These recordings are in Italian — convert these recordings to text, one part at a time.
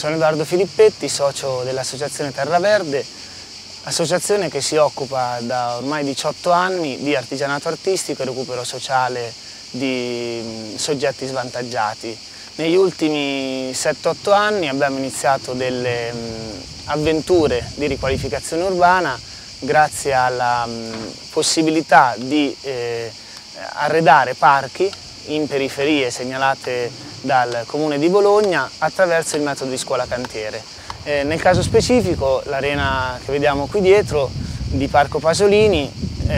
Sono Edoardo Filippetti, socio dell'Associazione Terra Verde, associazione che si occupa da ormai 18 anni di artigianato artistico e recupero sociale di soggetti svantaggiati. Negli ultimi 7-8 anni abbiamo iniziato delle avventure di riqualificazione urbana grazie alla possibilità di arredare parchi in periferie segnalate dal Comune di Bologna attraverso il metodo di scuola cantiere. Nel caso specifico l'arena che vediamo qui dietro di Parco Pasolini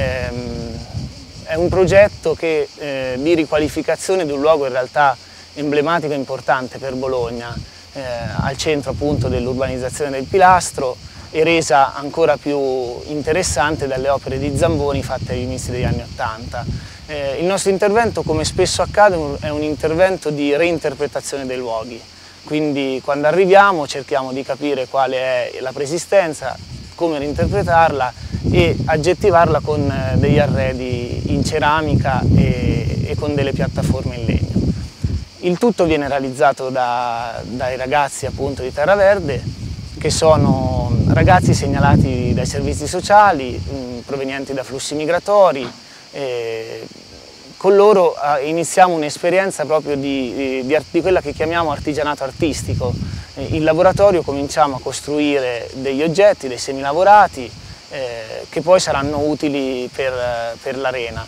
è un progetto di riqualificazione di un luogo in realtà emblematico e importante per Bologna, al centro appunto dell'urbanizzazione del Pilastro e resa ancora più interessante dalle opere di Zamboni fatte agli inizi degli anni '80. Il nostro intervento, come spesso accade, è un intervento di reinterpretazione dei luoghi, quindi quando arriviamo cerchiamo di capire quale è la preesistenza, come reinterpretarla e aggettivarla con degli arredi in ceramica e con delle piattaforme in legno. Il tutto viene realizzato dai ragazzi appunto di Terra Verde, che sono ragazzi segnalati dai servizi sociali, provenienti da flussi migratori. Con loro iniziamo un'esperienza proprio di quella che chiamiamo artigianato artistico. In laboratorio cominciamo a costruire degli oggetti, dei semilavorati che poi saranno utili per l'arena.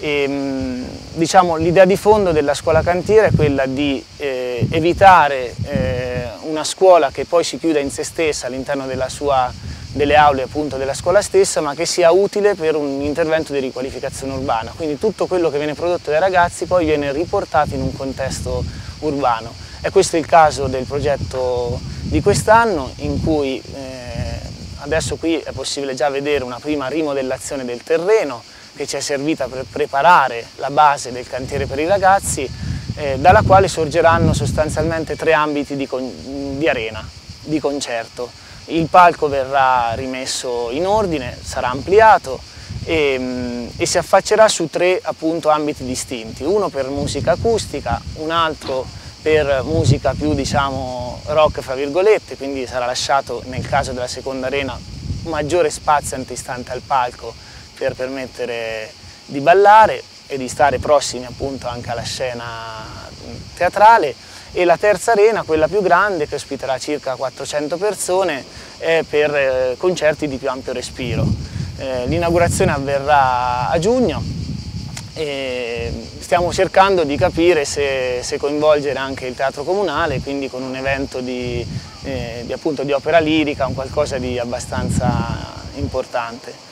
Diciamo, l'idea di fondo della scuola cantiere è quella di evitare una scuola che poi si chiuda in se stessa all'interno delle aule appunto della scuola stessa, ma che sia utile per un intervento di riqualificazione urbana. Quindi tutto quello che viene prodotto dai ragazzi poi viene riportato in un contesto urbano. E questo è il caso del progetto di quest'anno, in cui adesso qui è possibile già vedere una prima rimodellazione del terreno che ci è servita per preparare la base del cantiere per i ragazzi, dalla quale sorgeranno sostanzialmente 3 ambiti di arena, di concerto. Il palco verrà rimesso in ordine, sarà ampliato e si affaccerà su 3 appunto ambiti distinti, uno per musica acustica, un altro per musica più diciamo rock fra virgolette, quindi sarà lasciato nel caso della seconda arena maggiore spazio antistante al palco per permettere di ballare e di stare prossimi appunto anche alla scena teatrale. E la terza arena, quella più grande, che ospiterà circa 400 persone, è per concerti di più ampio respiro. L'inaugurazione avverrà a giugno e stiamo cercando di capire se coinvolgere anche il Teatro Comunale, quindi con un evento appunto di opera lirica, un qualcosa di abbastanza importante.